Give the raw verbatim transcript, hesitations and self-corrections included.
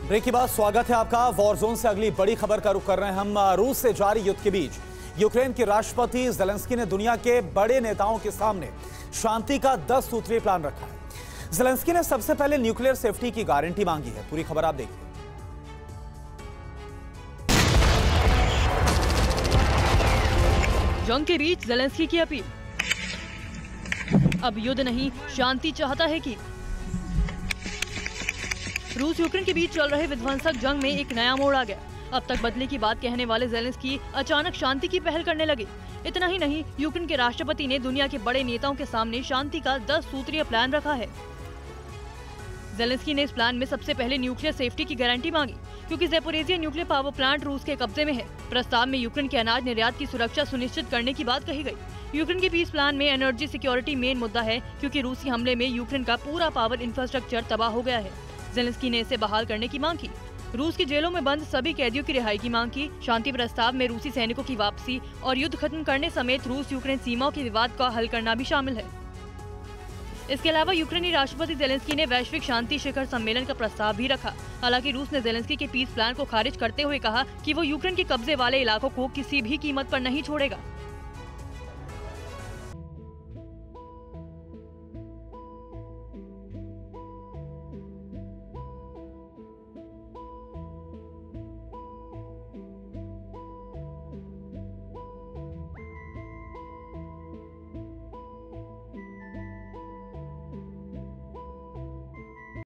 Break के बाद स्वागत है आपका। वॉर जोन से अगली बड़ी खबर का रुख कर रहे हैं हम। रूस से जारी युद्ध के बीच यूक्रेन के राष्ट्रपति ज़ेलेंस्की ने दुनिया के बड़े नेताओं के सामने शांति का दस सूत्रीय प्लान रखा है। ज़ेलेंस्की ने सबसे पहले न्यूक्लियर सेफ्टी की गारंटी मांगी है। पूरी खबर आप देखिए। जंग के बीच ज़ेलेंस्की की अपील। अब युद्ध नहीं, शांति चाहता है कि रूस यूक्रेन के बीच चल रहे विध्वंसक जंग में एक नया मोड़ आ गया। अब तक बदले की बात कहने वाले ज़ेलेंस्की अचानक शांति की पहल करने लगे। इतना ही नहीं, यूक्रेन के राष्ट्रपति ने दुनिया के बड़े नेताओं के सामने शांति का दस सूत्रीय प्लान रखा है। ज़ेलेंस्की ने इस प्लान में सबसे पहले न्यूक्लियर सेफ्टी की गारंटी मांगी, क्योंकि ज़ैपोरिज़िया न्यूक्लियर पावर प्लांट रूस के कब्जे में है। प्रस्ताव में यूक्रेन के अनाज निर्यात की सुरक्षा सुनिश्चित करने की बात कही गई। यूक्रेन के पीस प्लान में एनर्जी सिक्योरिटी मेन मुद्दा है, क्योंकि रूसी हमले में यूक्रेन का पूरा पावर इंफ्रास्ट्रक्चर तबाह हो गया है। ज़ेलेंस्की ने इसे बहाल करने की मांग की। रूस की जेलों में बंद सभी कैदियों की रिहाई की मांग की। शांति प्रस्ताव में रूसी सैनिकों की वापसी और युद्ध खत्म करने समेत रूस यूक्रेन सीमाओं के विवाद का हल करना भी शामिल है। इसके अलावा यूक्रेनी राष्ट्रपति ज़ेलेंस्की ने वैश्विक शांति शिखर सम्मेलन का प्रस्ताव भी रखा। हालांकि रूस ने ज़ेलेंस्की के पीस प्लान को खारिज करते हुए कहा कि वो यूक्रेन के कब्जे वाले इलाकों को किसी भी कीमत पर नहीं छोड़ेगा।